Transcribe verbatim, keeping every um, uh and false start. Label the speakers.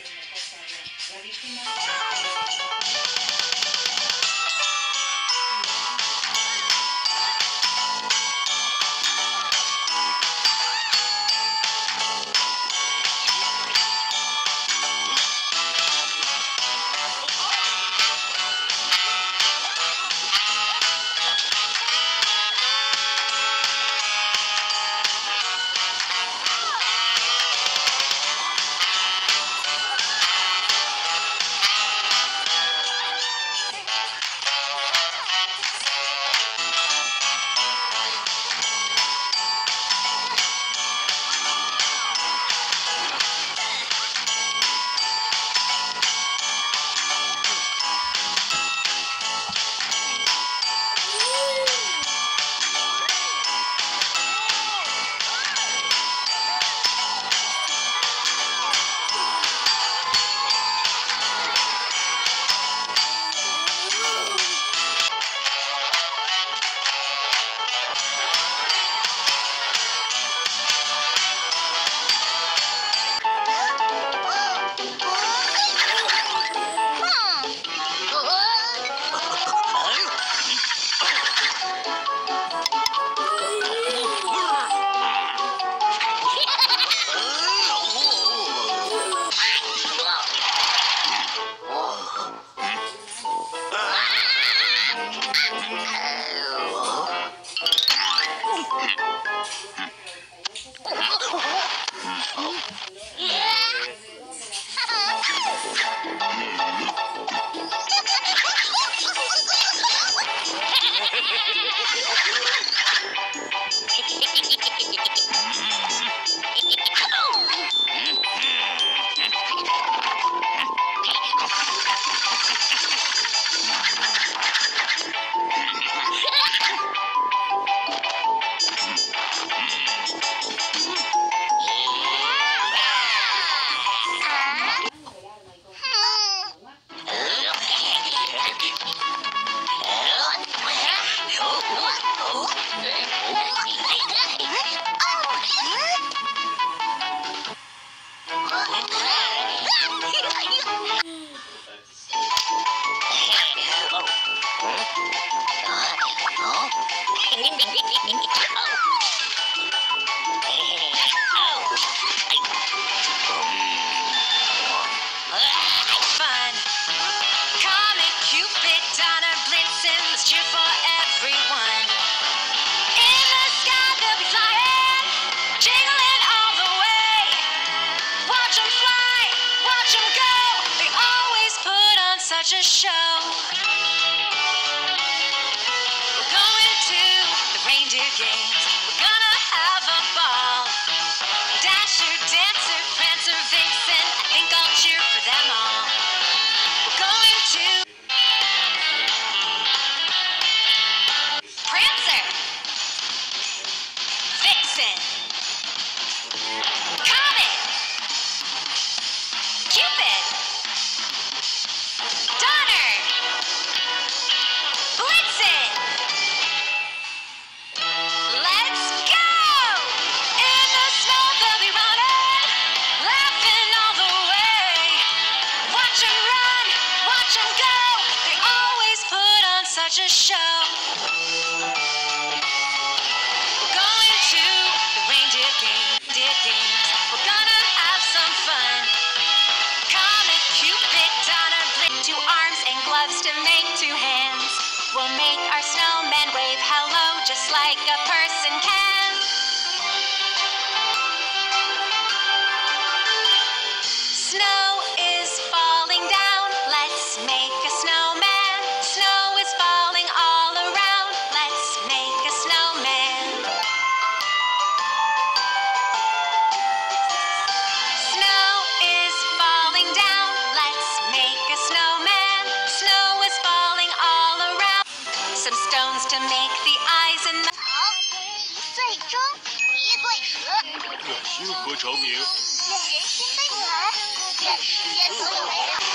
Speaker 1: Fun. Comet, Cupid, Donner, Blitzen, let's cheer for everyone. In the sky they'll be flying, jingling all the way. Watch 'em fly, watch 'em go, they always put on such a show. We're going to the reindeer games, we're gonna have a ball. Dasher, Dancer, Prancer, Vixen, I think I'll cheer for them all. We're going to Prancer, Vixen, Comet, Cupid, Donner, Blitzen. Let's go! In the snow they'll be running, laughing all the way. Watch 'em run, watch 'em go, they always put on such a show. We're going to the reindeer games, deer games, we're gonna have some fun. Comet, Cupid, Donner, Blitz, two arms and gloves to make two hands. We'll make our snowman wave hello just like a person can. Snow is falling down, let's make a snowman. Snow is falling all around, let's make a snowman. Snow is falling down, let's make a snowman. Snow is falling all around. Some stones to make the eyes and the
Speaker 2: 最终一对蛇，
Speaker 3: 愿星河长明。
Speaker 2: 愿人心飞起来，愿世间所有美好。